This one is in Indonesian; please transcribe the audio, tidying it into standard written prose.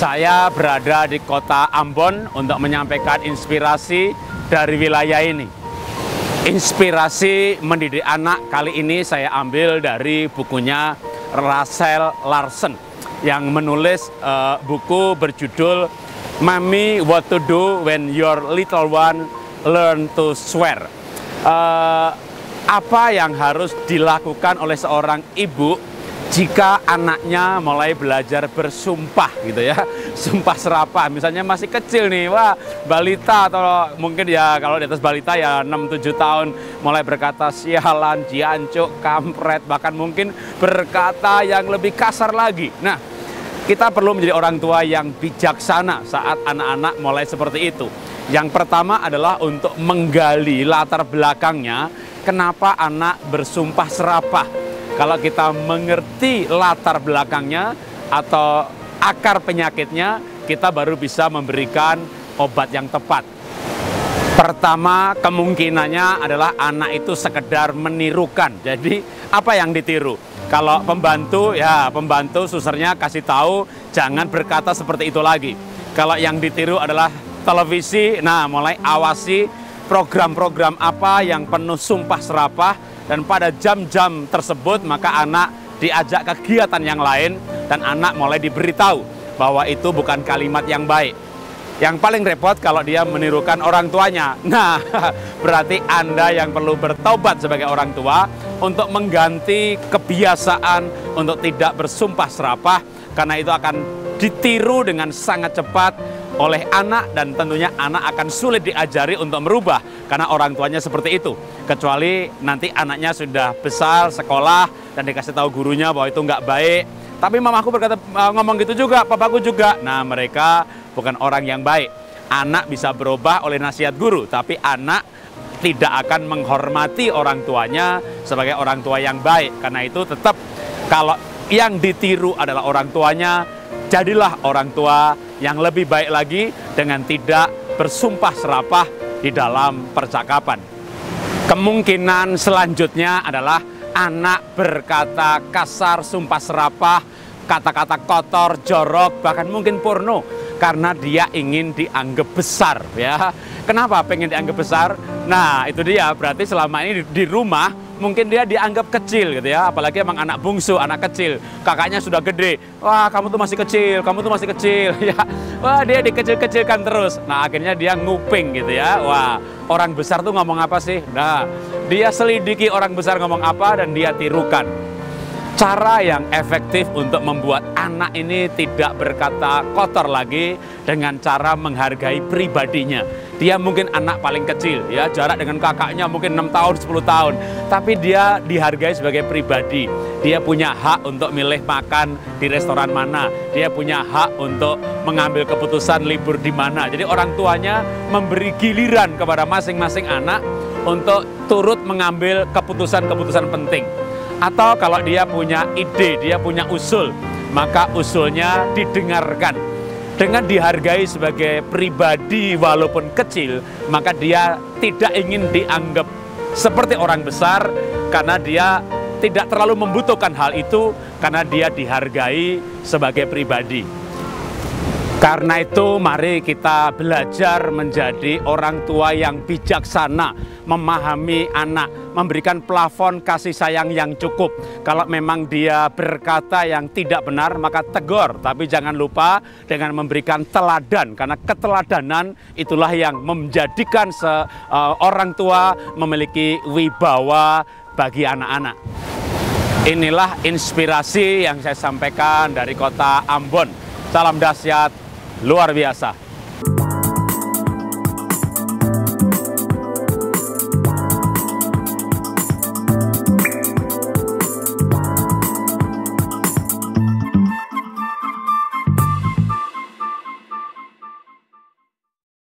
Saya berada di kota Ambon untuk menyampaikan inspirasi dari wilayah ini. Inspirasi mendidik anak kali ini saya ambil dari bukunya Rachel Larsen yang menulis buku berjudul Mommy What to Do When Your Little One Learn to Swear. Apa yang harus dilakukan oleh seorang ibu jika anaknya mulai belajar bersumpah gitu ya, sumpah serapah, misalnya masih kecil nih, wah balita atau mungkin ya kalau di atas balita ya 6-7 tahun mulai berkata sialan, jiancuk, kampret, bahkan mungkin berkata yang lebih kasar lagi. Nah, kita perlu menjadi orang tua yang bijaksana saat anak-anak mulai seperti itu. Yang pertama adalah untuk menggali latar belakangnya, kenapa anak bersumpah serapah. Kalau kita mengerti latar belakangnya atau akar penyakitnya, kita baru bisa memberikan obat yang tepat. Pertama, kemungkinannya adalah anak itu sekedar menirukan. Jadi, apa yang ditiru? Kalau pembantu, ya pembantu susternya kasih tahu jangan berkata seperti itu lagi. Kalau yang ditiru adalah televisi, nah mulai awasi program-program apa yang penuh sumpah serapah. Dan pada jam-jam tersebut maka anak diajak kegiatan yang lain dan anak mulai diberitahu bahwa itu bukan kalimat yang baik. Yang paling repot kalau dia menirukan orang tuanya. Nah, berarti Anda yang perlu bertobat sebagai orang tua untuk mengganti kebiasaan untuk tidak bersumpah serapah, karena itu akan ditiru dengan sangat cepat oleh anak dan tentunya anak akan sulit diajari untuk merubah karena orang tuanya seperti itu. Kecuali nanti anaknya sudah besar, sekolah, dan dikasih tahu gurunya bahwa itu nggak baik. Tapi mamaku berkata ngomong gitu juga, papaku juga. Nah, mereka bukan orang yang baik. Anak bisa berubah oleh nasihat guru, tapi anak tidak akan menghormati orang tuanya sebagai orang tua yang baik. Karena itu tetap kalau yang ditiru adalah orang tuanya, jadilah orang tua yang lebih baik lagi dengan tidak bersumpah serapah di dalam percakapan. Kemungkinan selanjutnya adalah anak berkata kasar, sumpah serapah, kata-kata kotor, jorok, bahkan mungkin porno karena dia ingin dianggap besar ya. Kenapa pengen dianggap besar? Nah, itu dia, berarti selama ini di rumah mungkin dia dianggap kecil gitu ya, apalagi emang anak bungsu, anak kecil, kakaknya sudah gede, wah kamu tuh masih kecil, kamu tuh masih kecil ya, wah dia dikecil-kecilkan terus. Nah, akhirnya dia nguping gitu ya, wah orang besar tuh ngomong apa sih? Nah, dia selidiki orang besar ngomong apa dan dia tirukan. Cara yang efektif untuk membuat anak ini tidak berkata kotor lagi dengan cara menghargai pribadinya. Dia mungkin anak paling kecil, ya jarak dengan kakaknya mungkin 6 tahun, 10 tahun. Tapi dia dihargai sebagai pribadi. Dia punya hak untuk milih makan di restoran mana. Dia punya hak untuk mengambil keputusan libur di mana. Jadi orang tuanya memberi giliran kepada masing-masing anak untuk turut mengambil keputusan-keputusan penting. Atau kalau dia punya ide, dia punya usul, maka usulnya didengarkan. Dengan dihargai sebagai pribadi walaupun kecil, maka dia tidak ingin dianggap seperti orang besar karena dia tidak terlalu membutuhkan hal itu karena dia dihargai sebagai pribadi. Karena itu mari kita belajar menjadi orang tua yang bijaksana, memahami anak, memberikan plafon kasih sayang yang cukup. Kalau memang dia berkata yang tidak benar, maka tegur. Tapi jangan lupa dengan memberikan teladan, karena keteladanan itulah yang menjadikan orang tua memiliki wibawa bagi anak-anak. Inilah inspirasi yang saya sampaikan dari kota Ambon. Salam dahsyat luar biasa.